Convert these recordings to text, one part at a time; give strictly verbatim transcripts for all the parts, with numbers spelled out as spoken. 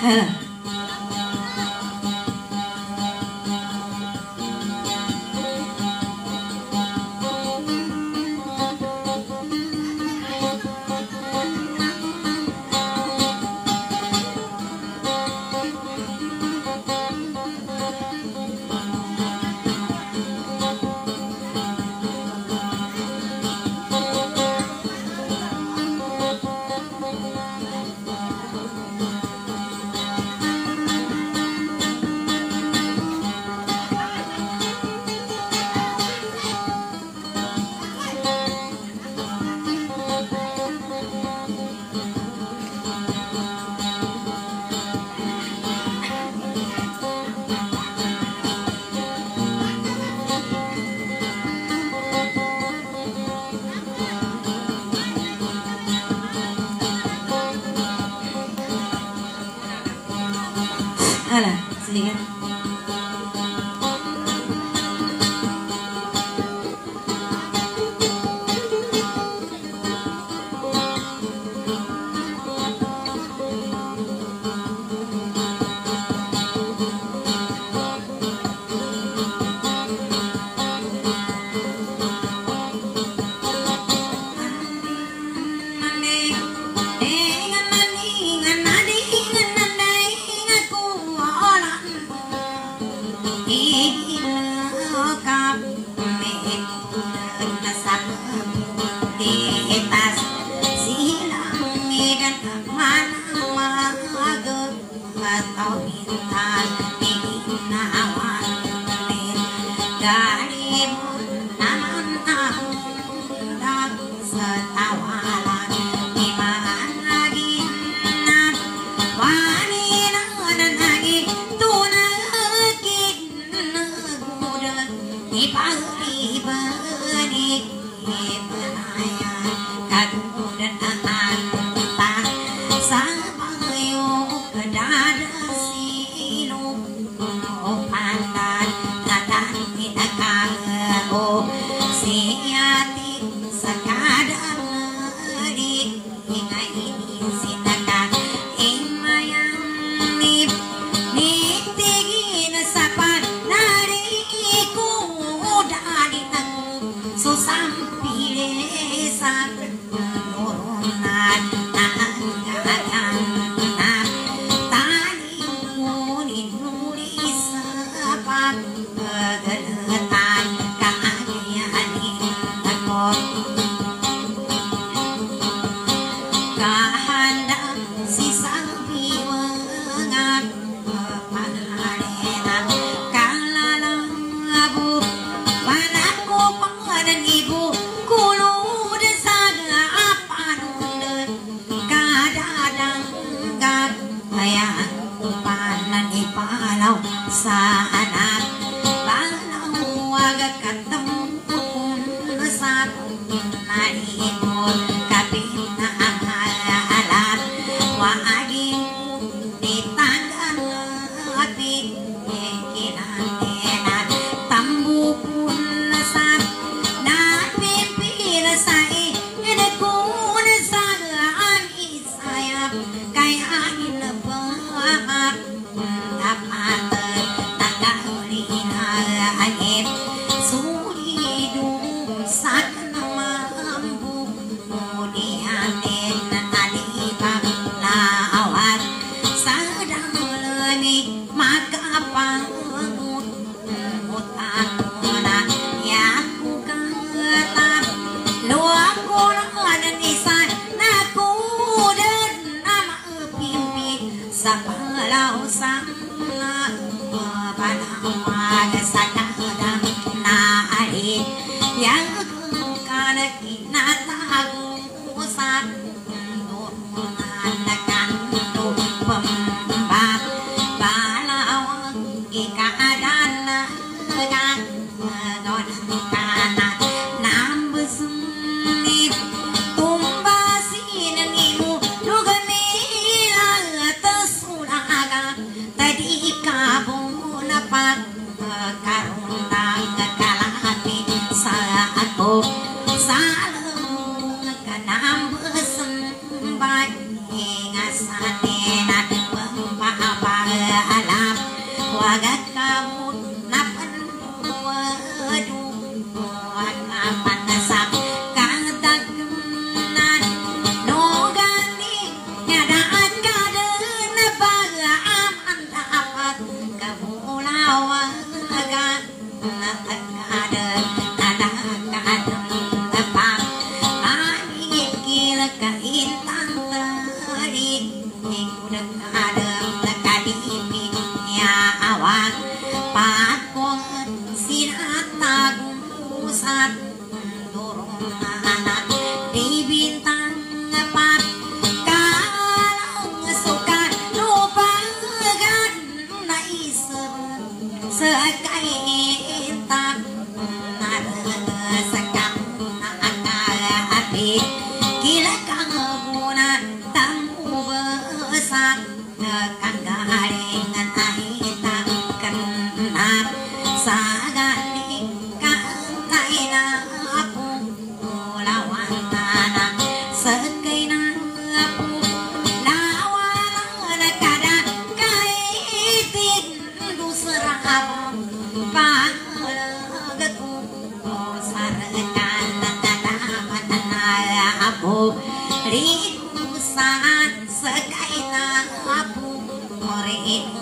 Alah, sedikit. Karunang kalahati sa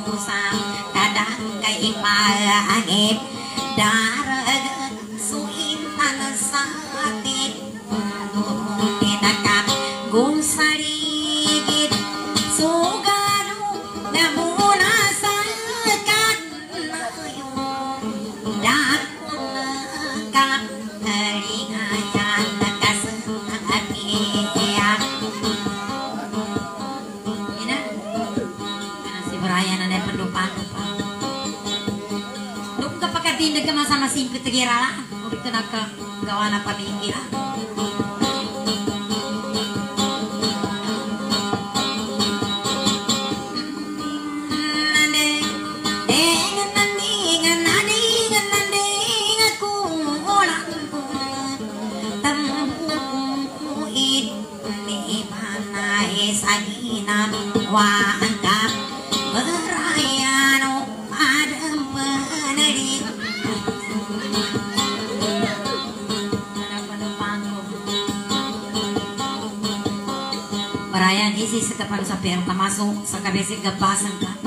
usang kadang kay maangit darag suintan sa atin tinakap gusarigid sugano nga muna sa kanayo dakong kalingayan nakasanatiyak ina kana si Brian na pendupan-dupan nung kapakatindag ka masama simple tigiralaan ulit ka nakagawa na pamingkiran waangkap berayano ada menerik berayan isi sekapan sapi yang termasuk sekabesi kebasan kan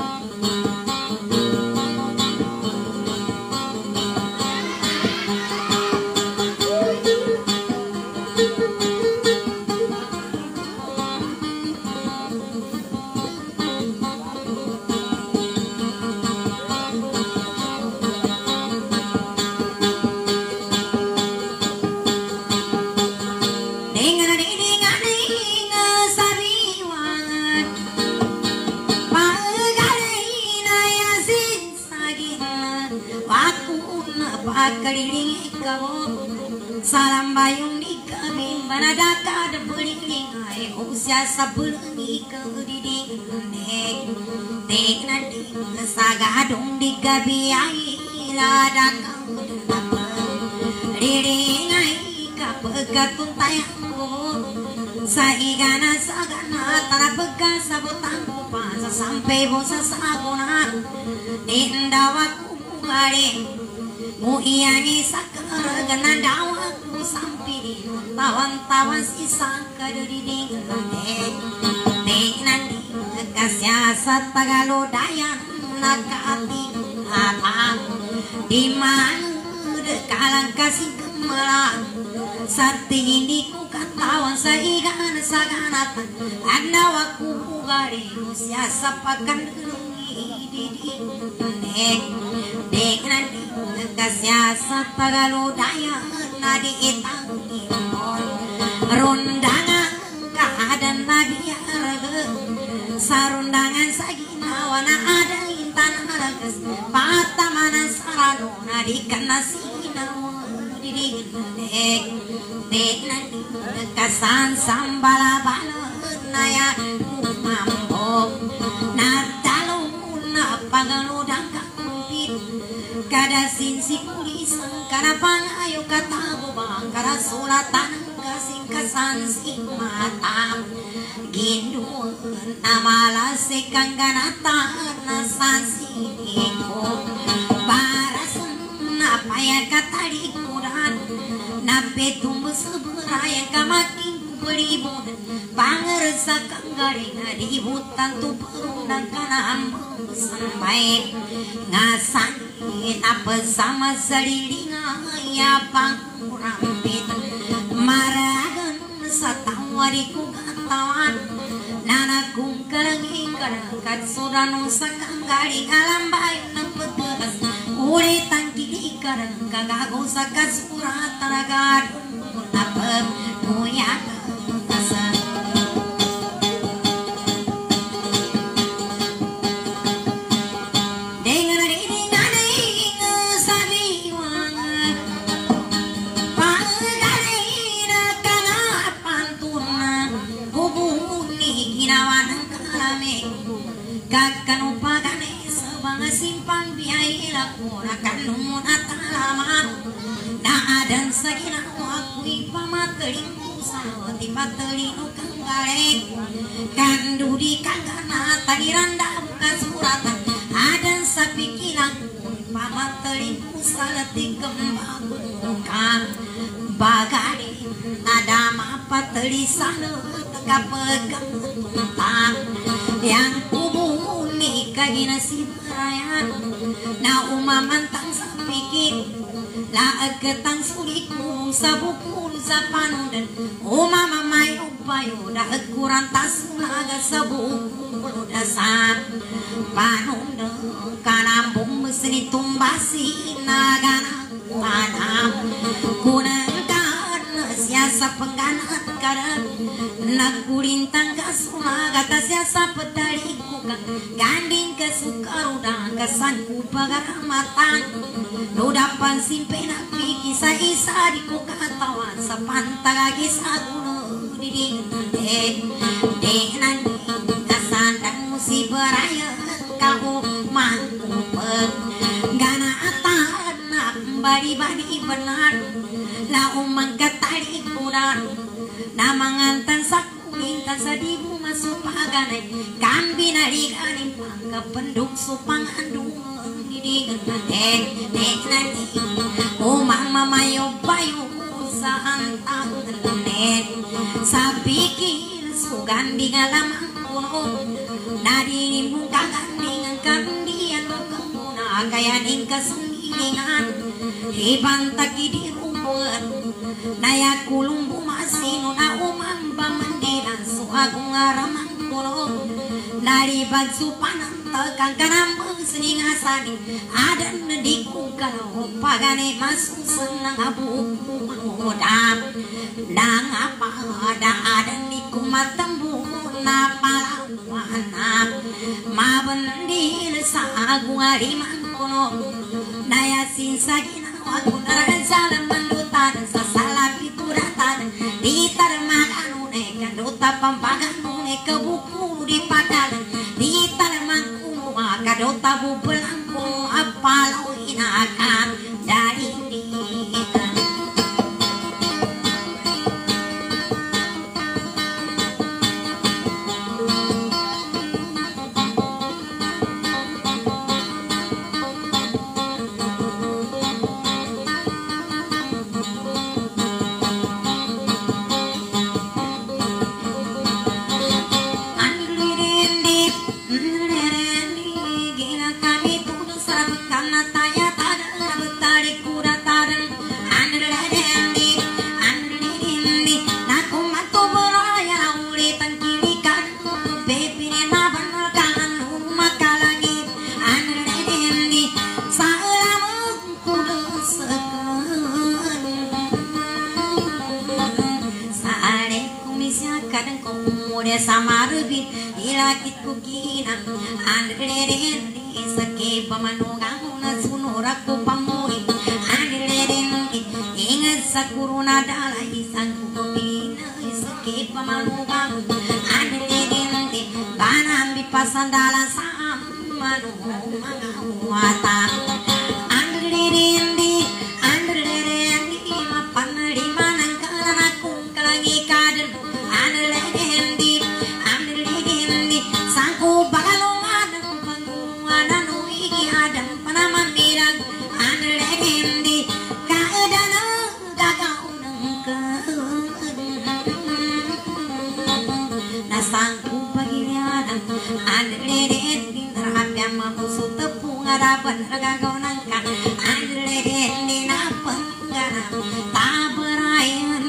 keliling ikaw salam bayung di kami manadaka ada beliling ay usia sabulang ikaw diding nek tek nanti sagadong di gabi ay ladakang apa diding ay kapagkatun tayangko sa igana sagana tara pagka sabutang ko pa sa sampai mo sa saguna tindawaku mare mu iyani sakar gana dawa ku sampai tawan-tawan sisa kadudiding nek nek nanti kasya satagalo dayan nakati apa di mana dekalang kasih gemelang sarti ini ku katawan sa igan saganatan ada waku gari usia sapakan diding nek nek nanti kasya satagaludayan nadi itang imon rundangan keadaan nabi arga sarundangan saginawa na ada intan aragas patamana sarano nadi kana sinawa diding dek dek nadi kasan sambala bala naya mambo natalo na pagaludang kampit kada sinsi kulisan kada pangayo katabo bang kada sulatan kasing kasansi mata ginduan amala sekang ganatan nasansi ko barasan napaya katalikuran napetum seberaya kamating beribun pangersa kanggaring dibutan tu perundang kana ambung sampai ngasan apa sama selilinga ya pangurampit maragan satawariku katawan nanakung kalangi karakat surano sakanggali kalambay ng pagbagas ulitan kili karang kagago sa kasura taragad napag muyak kasan kakanupagane sebang simpang biaya laku nakanun atalaman naadan sagina wakui pamateling usaha tiba telinu kanggalek kandudi kagana tagiranda bukan suratan adan sapikilang pamateling usaha tingkembang kang bagari ada mapa telisana teka pegang tentang yang kubu nika lagi nasi berayan na umamantang sa pikir laag ketang suliku sa bukul sa panudan umamamayo payo daag kurantas naga sa bukul dasar panudan kanambong mesni tumbasi naga panam kunang siasa pengganat karan nagkulintang kasumaga ta siasa petari kuka ganding ke sukaruda kasanku pagaramatan nudapan simpe napi kisah isa di kuka tawan sa pantagagi sa gulo diding de de nanti kasandang musi beraya kau mangkupeng gana atan bari-bari benar la umang katari kurang na mangantan sa kulintan sa dibu masuk paganay kambi nari kaning pangkapenduk supang andung didigan dek dek nanti umang mamayo bayo sa antang lenet sa pikir sugandi ngalamang kuno nadi mung kagandingan kandian kemuna kaya ning kasungilingan ibantag di rumput naya kulung bumasino na umamba mandiran so agung aramang kulo naribag supanang tegang kanambang sening asani adan nadikung kalau pagane masuk senang abu mudam nang apa ada adan niku matembu na palawana mabendir sa agung arimang kulo naya sinsagina aku naragan salam mandutan sa salam ituratan di tarmakan unekan duta pampagan unek kebuku di padalan di tarmangku maka duta bubelangku apalau inakan dari dita sama rebit ilakit kukinang andreden di sake pamanugang na sunurak ko pamuri andreden ingat sa kuruna dala isang kukina sake pamanugang andreden banam di pasandala sa manu mga wata andreden andreden mapanari manang kanakung kalangi kader andreden sangku pagilianan andreden din terapya mamusu tepung harapan regagaw nangka andreden din apeng gana taberayan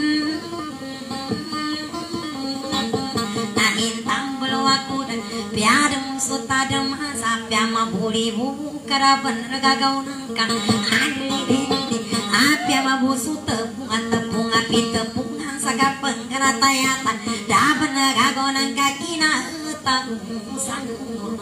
nahintang belawaku dan piadem sutadem sapya mabuli bubu karapan regagaw nangka andreden din apya mabusu tepung tepung api tepung saka pengganatayatan dapat nagagonang kakina utang sanggung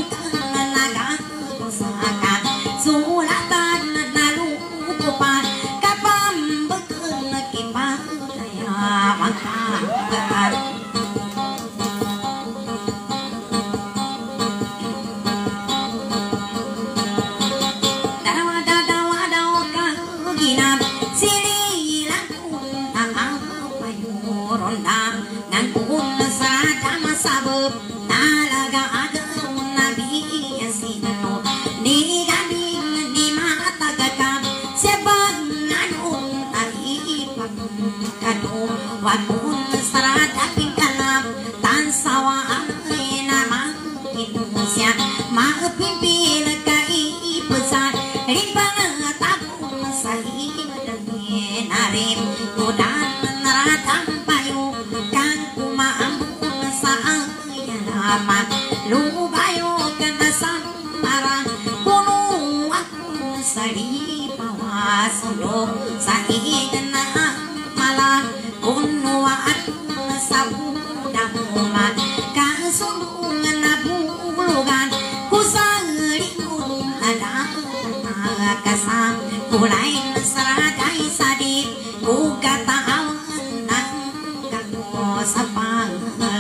naga pusaka sulatan nalukupan kapam bekeng kipa kaya mangkat dawa dawa dawa kaginam sili lakun ronda ngangkun sadam sabab nalaga agam nabi yasino ni gading ni mata gagam sebab nganun aripam kadung wakun sarada pingkalam tan sawa nama Indonesia mapimpin kai pesan rimbang tabung sahih dan narim kudan neradam lu bayo kena samara gunung aku sari bawa solo sahi kena malah gunung aku sabu damuman kasundung nabulugan kusari gunung ada kasam kulain seradai sadi kukata awan nang kamu sapang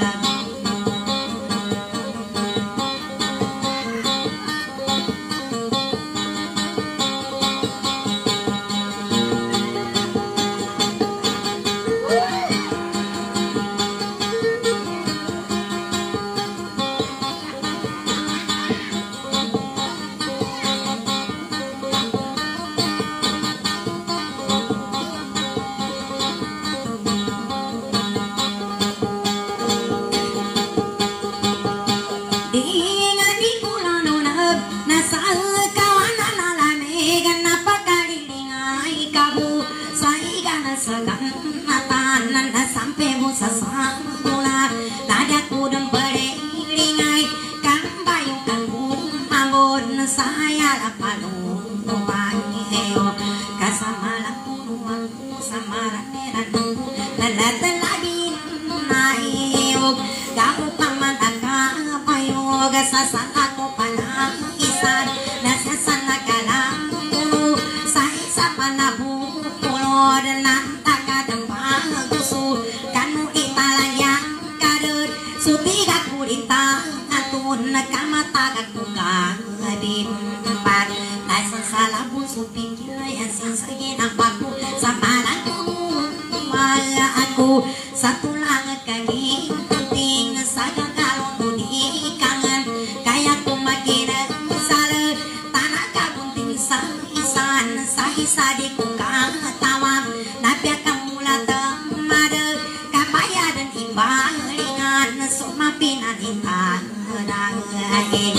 sasana ko panang isan nasasana kalang pulo sa isa pa na bukulod ng takadang paguso kanu italayang kadod subiga kurita atun nagkamatagag kukang dimpat nasan sa labon supikil yasin sa ginapako sa parang kumala ako sa tulang kaging ting sa gagalong muli kangan kaya kumakira sa tanah kabunting sa isan sa isa di ko katawang napya kamula tamada kapaya dan imbalingan sumapinanintan dahil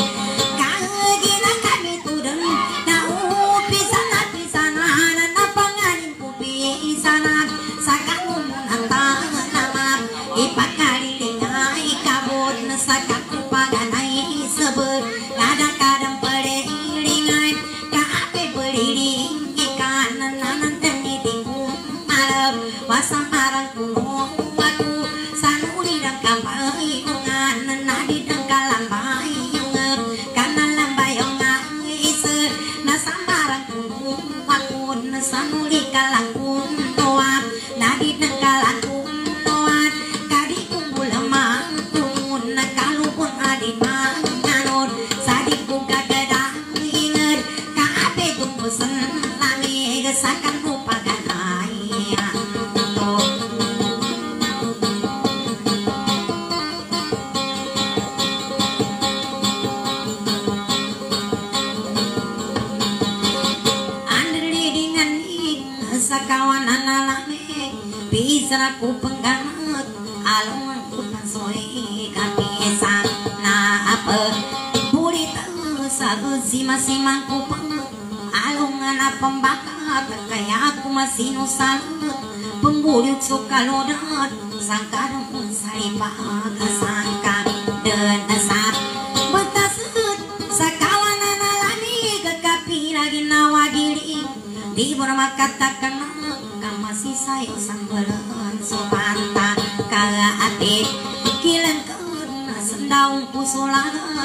kagina kami tudang na upisan at pisanan na panganin ko pisanan sa kamunan tanamang ipakariling ay kabot na sa kakupaganay sabot kadang-kadang parilingan kaape pariling ikan nanantangiting kong alam wasang arang puno ako sa nulidang kamay ungan nadidang kalambay yung kanalambay yung isa nasambarang puno ako sa nuli kalangkong tuwag nadidang kalangkong tuwag kadikong bulamang tungon nagkalupon adin manganon sadik kong kagadang ingat kaape kong pusan lamig sa kanupaganay ito andridingan sa kawanan na lamig bisa ko penggangat along ko pansoy kapisan na apa burita sa sima-simang ko pang along na pambakat kaya ako masinusan pembulit so kalodat sangkarang saripa kasangka dan asap batasut sa kawanan na lamig kapila ginawa giling di mo na makatakan masih sayo sanggalan supanta kaga ate kilang kena sendaung puso lahat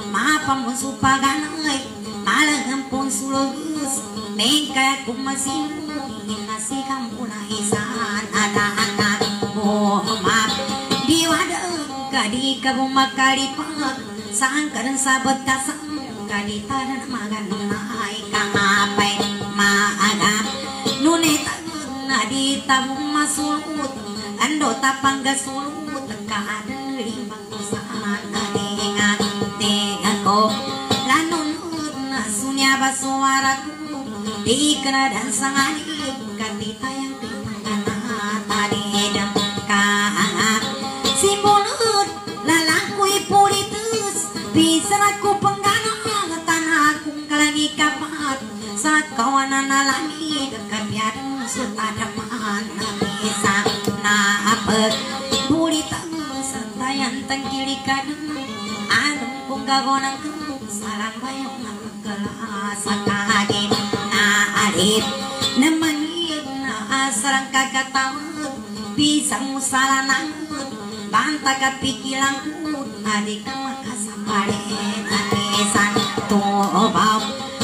mapamun supaganay malagampon sulus mengka kumasin nasi kamu naisan ada-ada bohmat diwadang kadi kabumakalipat sangkaran sabat kasang kadi tadan maganay kangapay maaga nuneta nadi tabung masulut ando tapang gasulut kaadang limang usahan adingan tingan ko lanun na sunya basuaraku di kenadan sanganib katita yang timangana tadidang kaangat simbolut lalangkuy pulitus bisaraku pengganang tanahku kalangi kapat saat kawanan alami kapiadang sutadaman bisa na apet bulitang santayan tangkilikan anong kung gagonang salang bayang kelas sakagin na alip na mangit na asarang kakatawad bisang musalanang banta kapikilang adik ka makasaparin anisan tuobaw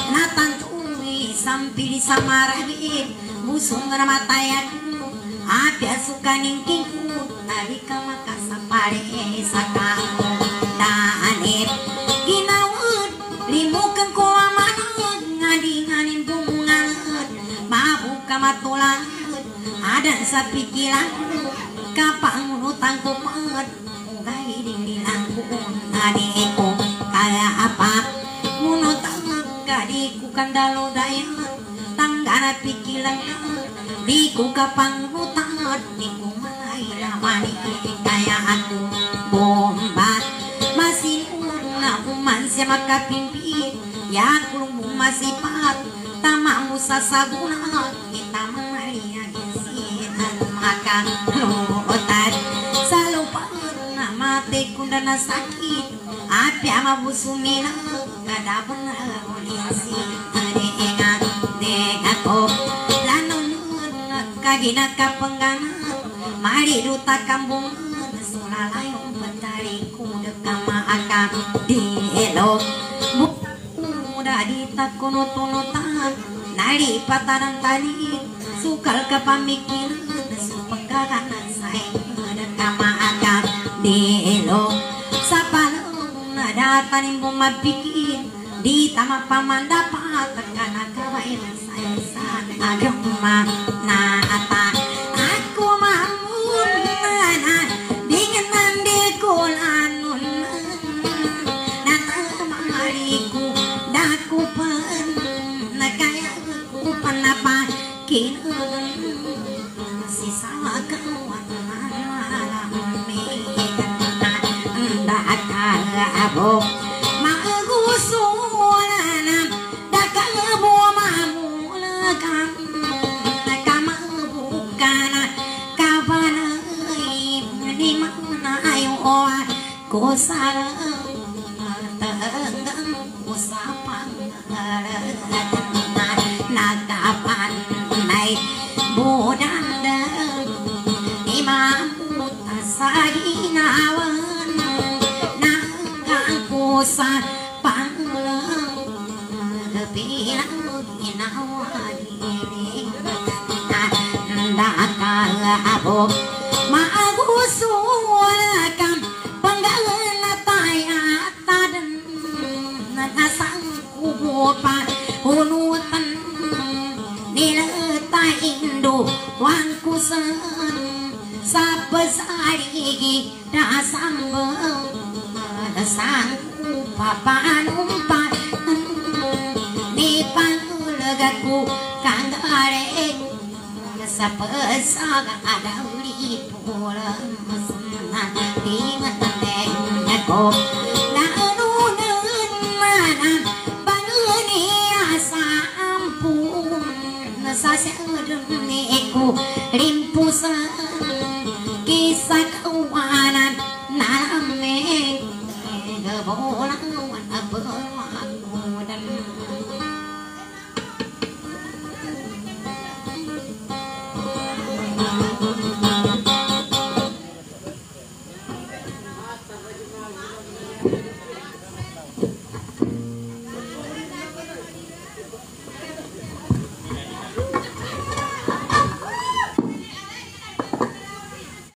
natantui sampili sa maragin musong ramatayan apya sukaning kingkut adik ka makasaparin sa kao daanip ginawad limukan ko amanod ngadinganin bumungan mabuka matulang adan sa pikiran kapangunutang kumat ugay dingdilang kuon adik ko kaya apa munutang gadi ku kandalo dayan tanggana pikiran di ku kapangunutang di ku mailawani kaya aku bomba masih na uman siya makapimpin ya kulung masih pat tama mo sa sabuna kita Maria gisinan maka luotan sa lupa na mati kunda na sakit api ama busumina kadaban na ulisi adingan degako lanon kagina kapengganan mari duta kambung sulalayong betari kuda kama akam dielok muda ditakunutunutan nari pataran tali sukal kepamikiran supenggaganan saya kuda kama akam dielok sapalong nadatanin bumabikin di tama pamandapat karena kawain saya san agama na ata aku mamun na dengan nande kolanun natamariku daku pen nakaya ku panapa kinun sisa kawan malam megan nda akala abo magusulan dakabu mamulakam kamabukan kabanay di mana ayo ko sarang tenggang usapang nagapan nay budanda imam tasaginawan nagakusa panglang bilang inawan dakal maagusulakam panggalan na tayo tadan nasang kubupa hunutan nila taindo wang kusan sa pasarigi dasang dasang papanumpa ni panulagaku kanggare sa pasaga adawli pulang masanan tingan ko lanunan manan panuni asa ampun sa saduni ko rimpusan kisah kawanan namin gabolang abang mudan Thank you.